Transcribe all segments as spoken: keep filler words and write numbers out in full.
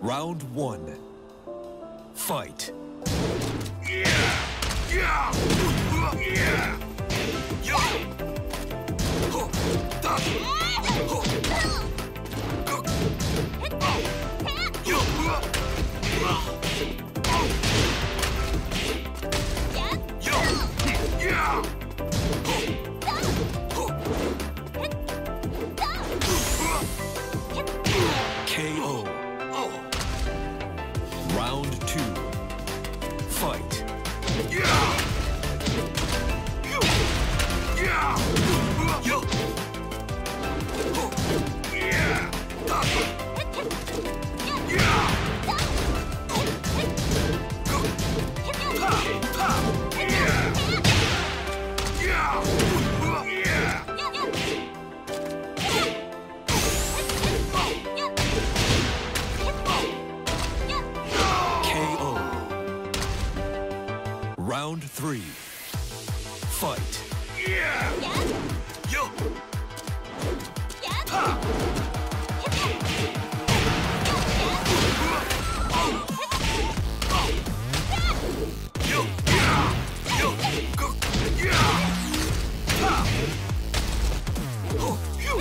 Round one. Fight. Yeah! Yeah! Yeah! Yo! Ho! Da! Ho! Go! Yo! Yo! Yeah! Ho! Ho! K O. Round two. Fight. Yeah! Yeah! Yo! Ho! Yeah! Da! Yeah! Go! Ha! Ha! Yeah! Yeah! Yeah! K O. Round three. Fight. Yeah! Yo! Ha! Yo! Yeah! Yo! Go! Yeah! Ha! Ho! Phew!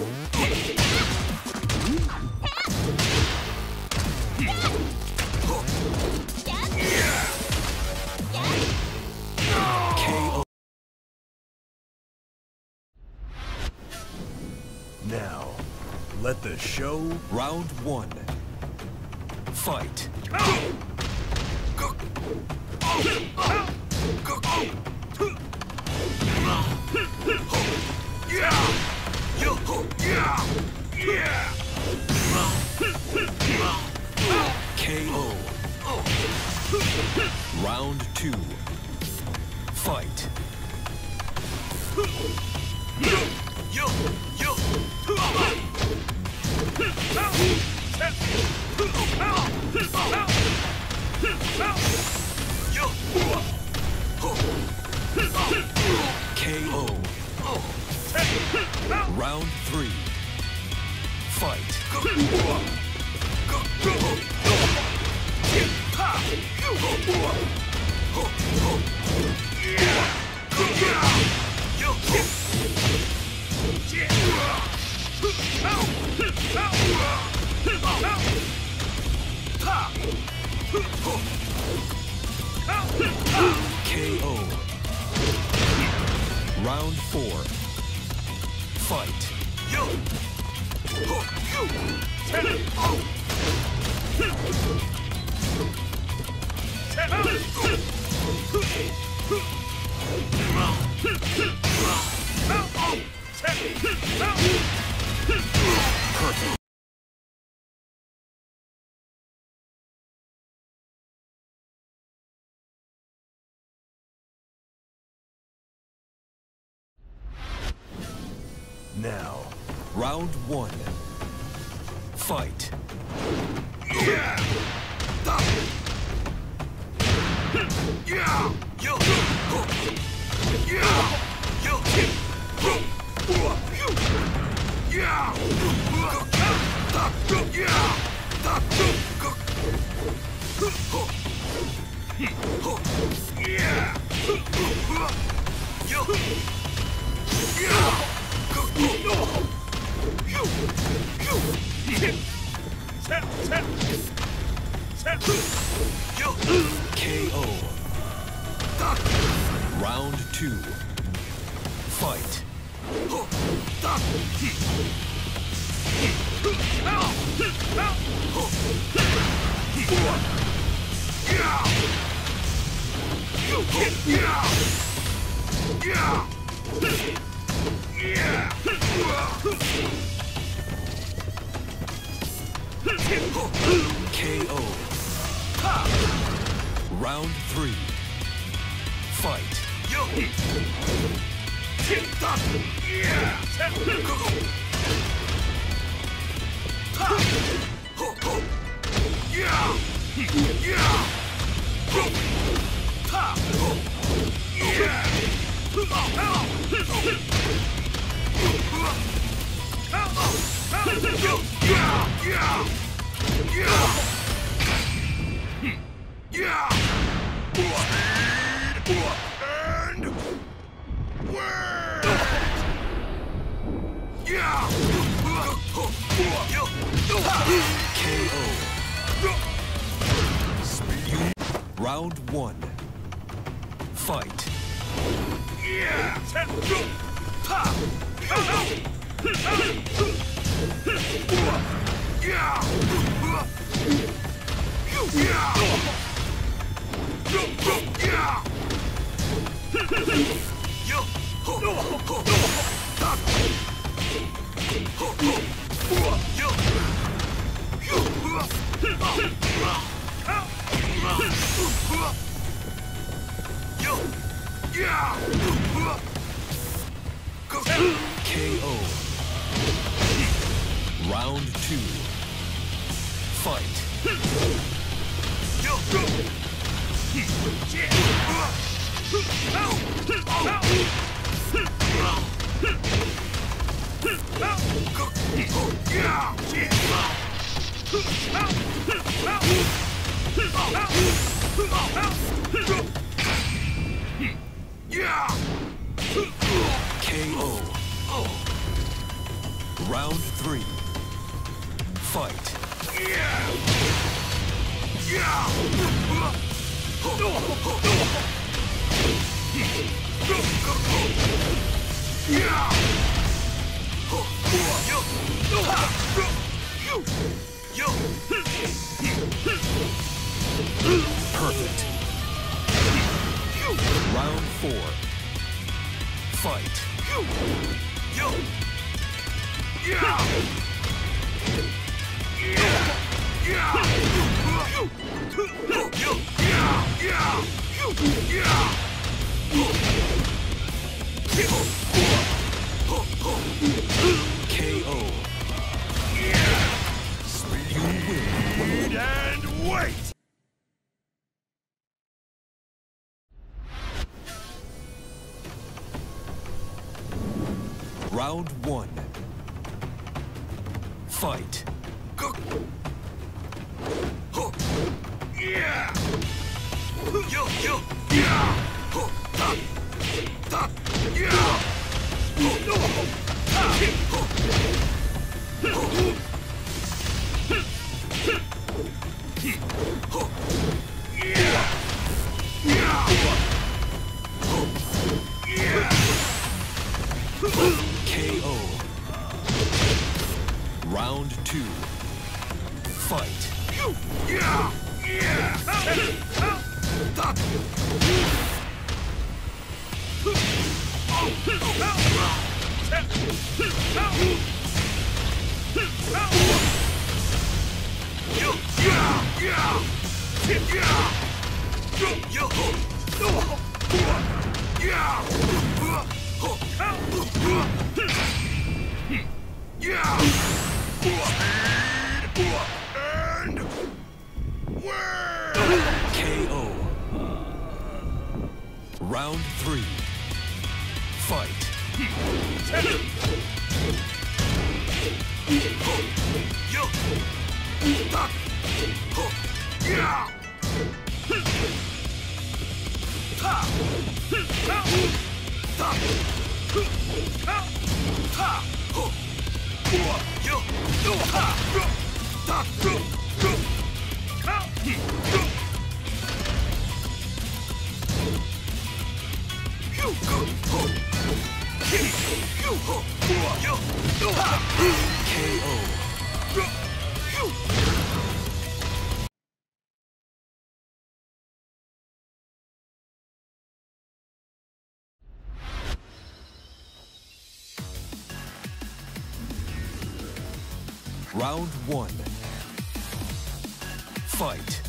Ho! Yeah! K O. Now, let the show. Round one. Fight. Go! Go! Go! Yeah! Yo! Ho! Yeah! Yeah! K O. Round two. Fight. Yo! Yo! Yo! Yo! Ho! K O. Round three. Fight. Go! Go! Go! Ha! Ho! Ho! Ho! Yeah! Go! Yeah! Yo! Ho! K O. Round four. Fight. Yo! Ho! Oh! Perfect. Now, Round one. Fight. Yeah! Da! Yeah! Yo! Ho! Yeah! Yo! Ho! Yeah! Go! Da! Go! Yeah! Da! Go! Ho! Ho! Yeah! Yo! Yeah! Go! Go! Yo! Yo! Set! Set! Set! Yo! K O. Da! Round two. Fight. Ho! Da! Ho! Yeah! Yeah! Yeah! Yeah! K O. Round three. Fight. Yo! Da! Yeah! Go! Ha! Ho! Ho! Yeah! Yeah! Go! Ha! Ho! Yeah! Yo! Yeah! Yeah! Yeah! Round one. Fight. Yeah! K O. Round two. Fight. K O. Round three. Fight. Perfect. Round four. Fight. K O. You win. And wait! Round one. Fight. Yeah! Yo, yo! Yeah! Ta! Ta! Yeah! No! Ta! Yeah! Yeah! Yeah! K O. Round two. Fight. Yeah! Yeah! Ta! Yo! Yeah! Yeah! Yeah! Yo! Yeah! Yeah! And where? K O. Round three. Fight. Yo! Ta! Yeah! Ta! Ta! Ta! Ta! Yo! Ta! Ta! K O. Round one. Fight.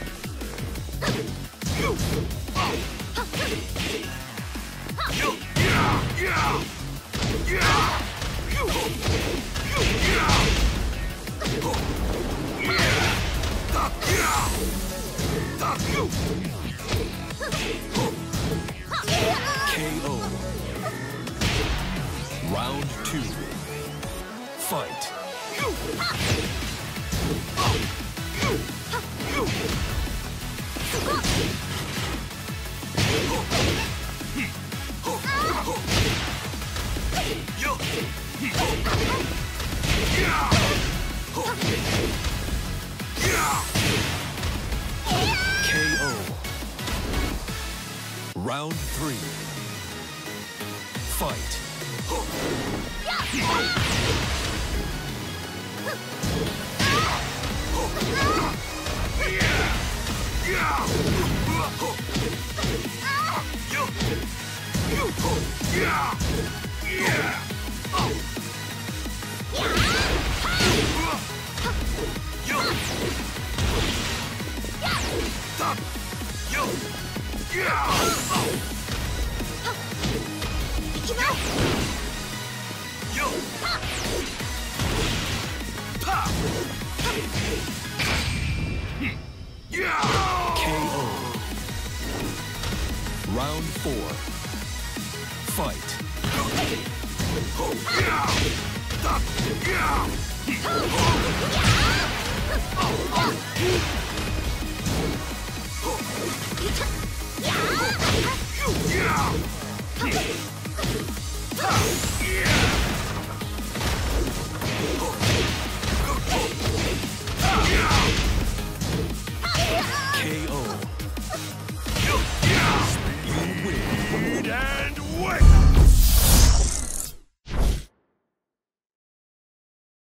Yo! Yeah! Yeah! Yeah! Yo! Yeah! Yeah! Ta! Yeah! Ta! Yo! K O. Round two. Fight. Yo! Yeah! K O. Round three. Fight. K O. Round four. Fight.